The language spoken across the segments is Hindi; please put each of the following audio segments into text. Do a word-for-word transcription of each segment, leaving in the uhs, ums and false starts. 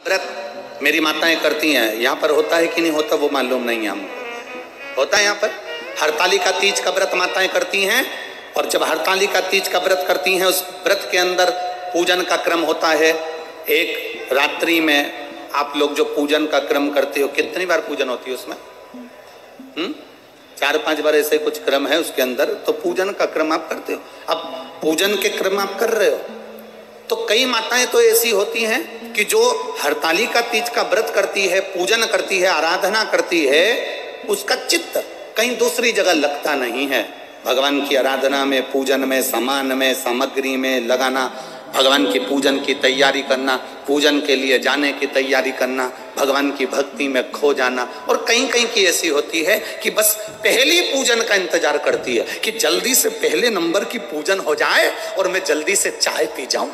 व्रत मेरी माताएं करती हैं, यहाँ पर होता है कि नहीं होता वो मालूम नहीं है हमको। होता है यहाँ पर हरतालिका तीज का व्रत माताएं करती हैं, और जब हरतालिका तीज का व्रत करती हैं उस व्रत के अंदर पूजन का क्रम होता है। एक रात्रि में आप लोग जो पूजन का क्रम करते हो, कितनी बार पूजन होती है उसमें? हम्म चार पांच बार ऐसे कुछ क्रम है उसके अंदर, तो पूजन का क्रम आप करते हो। अब पूजन के क्रम आप कर रहे हो, तो कई माताएं तो ऐसी होती हैं कि जो हरतालिका तीज का व्रत करती है, पूजन करती है, आराधना करती है, उसका चित्त कहीं दूसरी जगह लगता नहीं है। भगवान की आराधना में, पूजन में, सामान में, सामग्री में लगाना, भगवान की पूजन की तैयारी करना, पूजन के लिए जाने की तैयारी करना, भगवान की भक्ति में खो जाना। और कहीं कहीं की ऐसी होती है कि बस पहली पूजन का इंतजार करती है कि जल्दी से पहले नंबर की पूजन हो जाए और मैं जल्दी से चाय पी जाऊं।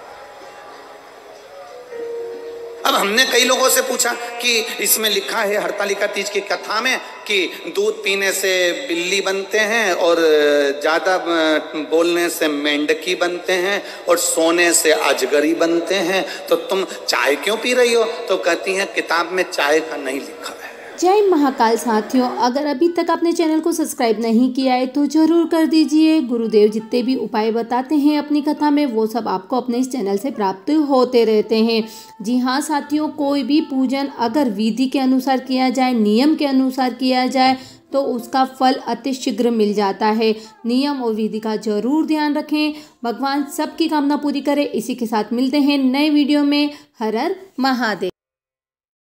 अब हमने कई लोगों से पूछा कि इसमें लिखा है हरतालिका तीज की कथा में कि दूध पीने से बिल्ली बनते हैं, और ज़्यादा बोलने से मेंढकी बनते हैं, और सोने से अजगरी बनते हैं, तो तुम चाय क्यों पी रही हो? तो कहती हैं किताब में चाय का नहीं लिखा है। जय महाकाल साथियों, अगर अभी तक आपने चैनल को सब्सक्राइब नहीं किया है तो जरूर कर दीजिए। गुरुदेव जितने भी उपाय बताते हैं अपनी कथा में वो सब आपको अपने इस चैनल से प्राप्त होते रहते हैं। जी हाँ साथियों, कोई भी पूजन अगर विधि के अनुसार किया जाए, नियम के अनुसार किया जाए तो उसका फल अति शीघ्र मिल जाता है। नियम और विधि का जरूर ध्यान रखें। भगवान सबकी कामना पूरी करे। इसी के साथ मिलते हैं नए वीडियो में। हर हर महादेव।